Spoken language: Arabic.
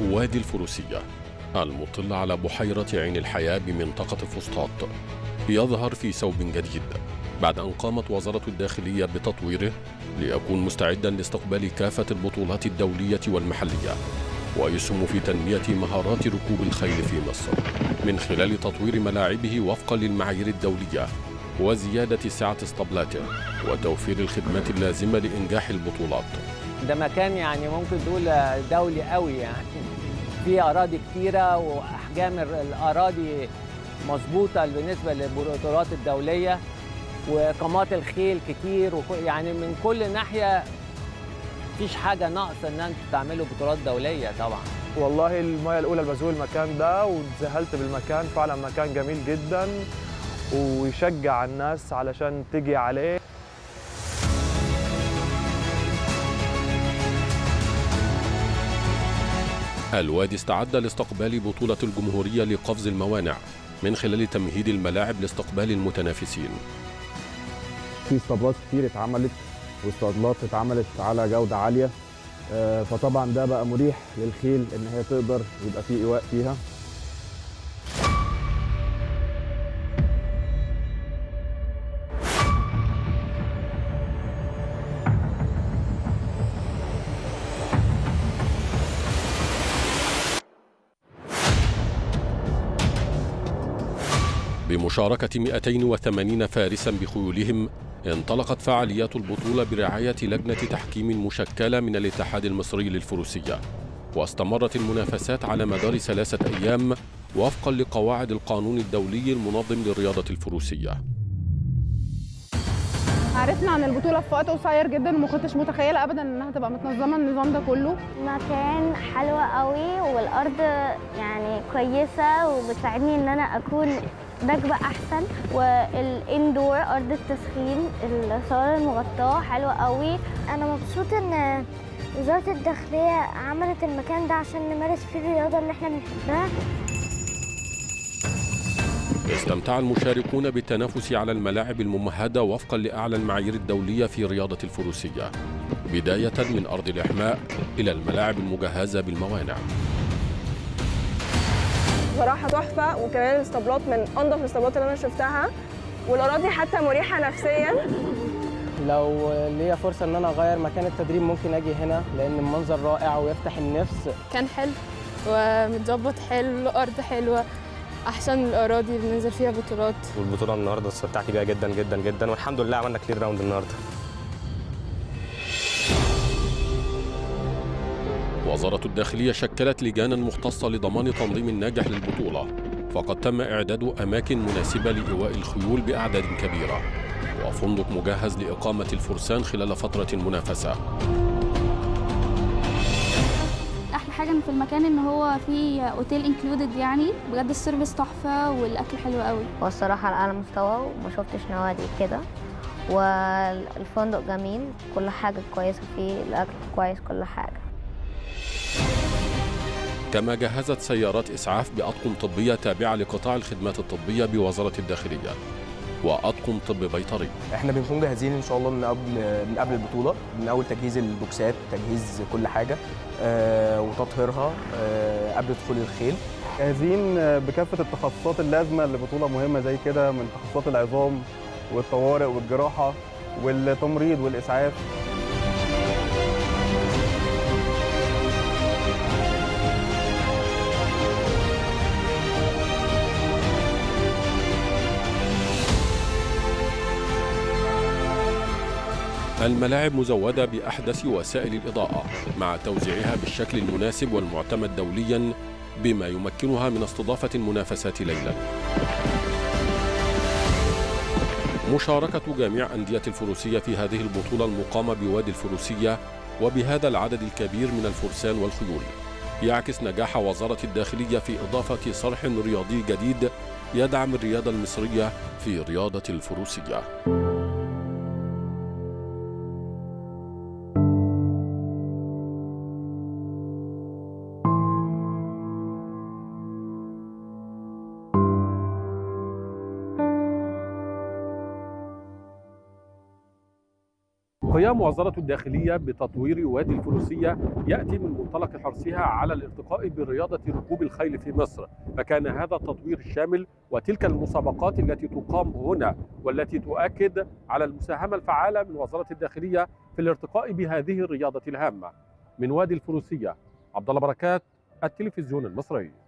وادي الفروسية المطل على بحيرة عين الحياة بمنطقة فسطاط يظهر في ثوب جديد بعد أن قامت وزارة الداخلية بتطويره ليكون مستعدا لاستقبال كافة البطولات الدولية والمحلية، ويسهم في تنمية مهارات ركوب الخيل في مصر من خلال تطوير ملاعبه وفقا للمعايير الدولية وزيادة سعة اسطبلاته وتوفير الخدمات اللازمة لإنجاح البطولات. ده مكان يعني ممكن تقول دولي قوي، يعني في أراضي كتيرة وأحجام الأراضي مظبوطة بالنسبة للبطولات الدولية، وقامات الخيل كتير، يعني من كل ناحية مفيش حاجة ناقصة إن أنتوا تعملوا بطولات دولية طبعا. والله المية الأولى اللي بزور المكان ده واتذهلت بالمكان، فعلا مكان جميل جدا ويشجع الناس علشان تجي عليه. الوادي استعد لاستقبال بطولة الجمهورية لقفز الموانع من خلال تمهيد الملاعب لاستقبال المتنافسين. في اسطبلات كتير اتعملت واسطبلات اتعملت على جودة عالية، فطبعا ده بقى مريح للخيل ان هي تقدر يبقى في ايواء فيها. بمشاركة 280 فارسا بخيولهم انطلقت فعاليات البطولة برعاية لجنة تحكيم مشكلة من الاتحاد المصري للفروسية، واستمرت المنافسات على مدار 3 أيام وفقا لقواعد القانون الدولي المنظم للرياضة الفروسية. عرفنا عن البطولة في وقت قصير جدا وما كنتش متخيلة أبدا إنها تبقى متنظمة النظام ده كله. مكان حلو قوي والأرض يعني كويسة وبتساعدني إن أنا أكون راكبة أحسن، والإندور أرض التسخين الصالة المغطاة حلوة قوي. أنا مبسوطة إن وزارة الداخلية عملت المكان ده عشان نمارس فيه الرياضة اللي إحنا بنحبها. استمتع المشاركون بالتنافس على الملاعب الممهدة وفقا لأعلى المعايير الدولية في رياضة الفروسية، بداية من أرض الإحماء إلى الملاعب المجهزة بالموانع. صراحة تحفة، وكمان الاسطبلات من أنظف الاسطبلات اللي أنا شفتها، والأراضي حتى مريحة نفسيا. لو ليا فرصة إن أنا أغير مكان التدريب ممكن أجي هنا لأن المنظر رائع ويفتح النفس. كان حلو ومتظبط حلو، الأرض حلوة، أحسن الأراضي اللي ننزل فيها بطولات. والبطولة النهاردة استمتعت بيها جدا جدا جدا، والحمد لله عملنا كلير راوند النهاردة. وزارة الداخلية شكلت لجانا مختصة لضمان تنظيم الناجح للبطولة، فقد تم إعداد أماكن مناسبة لإيواء الخيول بأعداد كبيرة، وفندق مجهز لإقامة الفرسان خلال فترة المنافسة. أحلى حاجة في المكان إن هو فيه أوتيل انكلودد، يعني بجد السيرفيس تحفة والأكل حلو قوي. والصراحة على أعلى مستوى وما شفتش نوادي كده، والفندق جميل، كل حاجة كويسة فيه، الأكل كويس، كل حاجة. كما جهزت سيارات إسعاف بأطقم طبية تابعة لقطاع الخدمات الطبية بوزارة الداخلية وأطقم طب بيطري. احنا بنكون جاهزين ان شاء الله من قبل البطوله، من اول تجهيز البوكسات، تجهيز كل حاجه وتطهيرها قبل دخول الخيل. جاهزين بكافة التخصصات اللازمة لبطولة مهمة زي كده، من تخصصات العظام والطوارئ والجراحة والتمريض والإسعاف. الملاعب مزودة بأحدث وسائل الإضاءة مع توزيعها بالشكل المناسب والمعتمد دولياً، بما يمكنها من استضافة المنافسات ليلاً. مشاركة جميع أندية الفروسية في هذه البطولة المقامة بوادي الفروسية وبهذا العدد الكبير من الفرسان والخيول يعكس نجاح وزارة الداخلية في إضافة صرح رياضي جديد يدعم الرياضة المصرية في رياضة الفروسية. قيام وزارة الداخلية بتطوير وادي الفروسية يأتي من منطلق حرصها على الارتقاء برياضة ركوب الخيل في مصر، فكان هذا التطوير الشامل وتلك المسابقات التي تقام هنا والتي تؤكد على المساهمة الفعالة من وزارة الداخلية في الارتقاء بهذه الرياضة الهامة. من وادي الفروسية، عبد الله بركات، التلفزيون المصري.